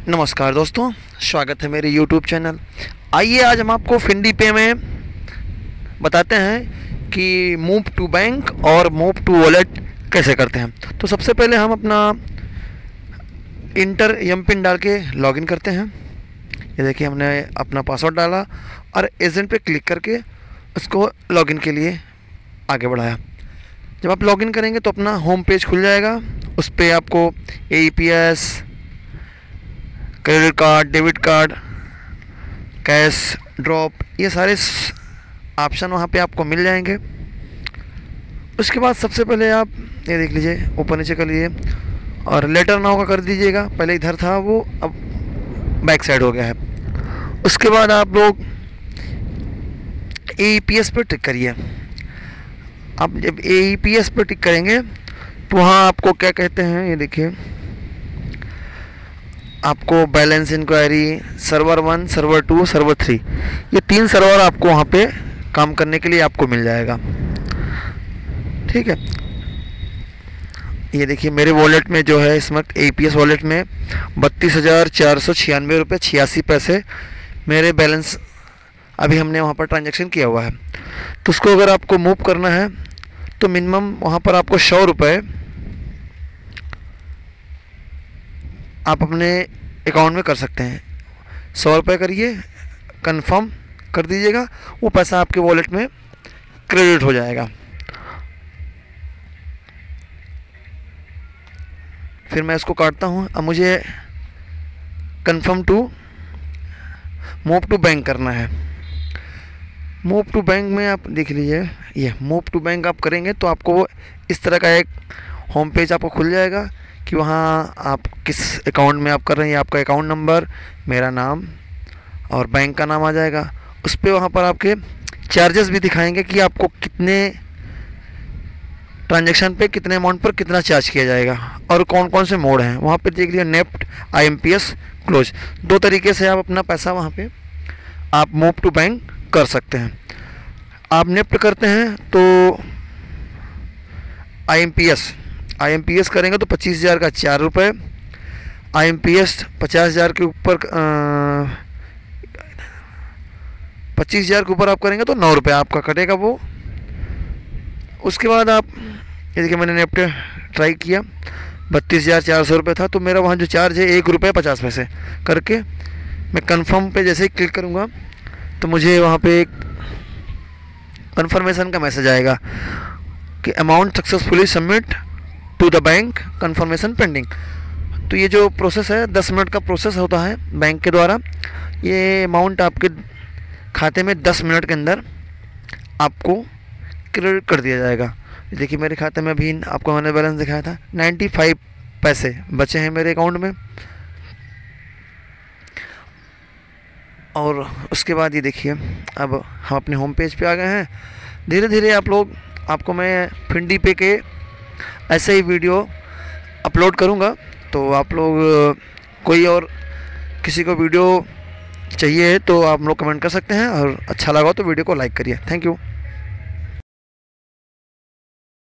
नमस्कार दोस्तों, स्वागत है मेरे YouTube चैनल। आइए आज हम आपको फिंडी पे में बताते हैं कि मूव टू बैंक और मूव टू वॉलेट कैसे करते हैं। तो सबसे पहले हम अपना इंटर एम पिन डाल के लॉगिन करते हैं। ये देखिए हमने अपना पासवर्ड डाला और एजेंट पे क्लिक करके उसको लॉगिन के लिए आगे बढ़ाया। जब आप लॉगिन करेंगे तो अपना होम पेज खुल जाएगा। उस पर आपको APS, credit card, debit card, cash drop, ये सारे ऑप्शन वहाँ पे आपको मिल जाएंगे। उसके बाद सबसे पहले आप ये देख लीजिए, ऊपर नीचे कर लीजिए और लेटर नाउ का कर दीजिएगा। पहले इधर था वो, अब बैक साइड हो गया है। उसके बाद आप लोग APS पर टिक करिए। आप जब APS पर टिक करेंगे तो वहाँ आपको क्या कहते हैं, ये देखिए, आपको balance inquiry, server 1, server 2, server 3, ये 3 सर्वर आपको वहाँ पे काम करने के लिए आपको मिल जाएगा। ठीक है, ये देखिए मेरे वॉलेट में जो है इस वक्त APS वॉलेट में 32,496 रुपये 86 पैसे मेरे बैलेंस अभी हमने वहाँ पर ट्रांजैक्शन किया हुआ है। तो उसको अगर आपको मूव करना है तो मिनिमम वहाँ पर आपको 100 रुपये आप अपने अकाउंट में कर सकते हैं। 100 रुपये करिए, कंफर्म कर दीजिएगा, वो पैसा आपके वॉलेट में क्रेडिट हो जाएगा। फिर मैं इसको काटता हूँ। अब मुझे confirm to move to bank करना है। मूव टू बैंक में आप देख लीजिए, ये मूव टू बैंक आप करेंगे तो आपको इस तरह का एक होम पेज आपको खुल जाएगा कि वहाँ आप किस अकाउंट में आप कर रहे हैं, आपका अकाउंट नंबर, मेरा नाम और बैंक का नाम आ जाएगा। उस पर वहाँ पर आपके चार्जेस भी दिखाएंगे कि आपको कितने ट्रांजैक्शन पे, कितने अमाउंट पर कितना चार्ज किया जाएगा और कौन कौन से मोड हैं। वहाँ पे देख लीजिए नेफ्ट, IMPS, क्लोज, 2 तरीके से आप अपना पैसा वहाँ पे आप मूव टू बैंक कर सकते हैं। आप नेफ्ट करते हैं तो IMPS करेंगे तो 25,000 का 4 रुपये, IMPS 50,000 के ऊपर 25,000 के ऊपर आप करेंगे तो 9 रुपये आपका कटेगा वो। उसके बाद आप ये देखिए मैंने नेफ्ट ट्राई किया, 32,400 रुपये था, तो मेरा वहाँ जो चार्ज है 1 रुपये 50 पैसे करके मैं कंफर्म पे जैसे ही क्लिक करूँगा तो मुझे वहाँ पे एक कंफर्मेशन का मैसेज आएगा कि amount successfully submit to the bank, confirmation pending. तो ये जो प्रोसेस है 10 मिनट का प्रोसेस होता है बैंक के द्वारा। ये अमाउंट आपके खाते में 10 मिनट के अंदर आपको क्रेडिट कर दिया जाएगा। देखिए मेरे खाते में अभी आपको मैंने बैलेंस दिखाया था, 95 पैसे बचे हैं मेरे अकाउंट में। और उसके बाद ये देखिए अब हम अपने होम पेज पे आ गए हैं। धीरे धीरे आपको मैं फिंडी पे के ऐसे ही वीडियो अपलोड करूँगा, तो आप लोग कोई और किसी को वीडियो चाहिए तो आप लोग कमेंट कर सकते हैं और अच्छा लगा तो वीडियो को लाइक करिए। Thank you.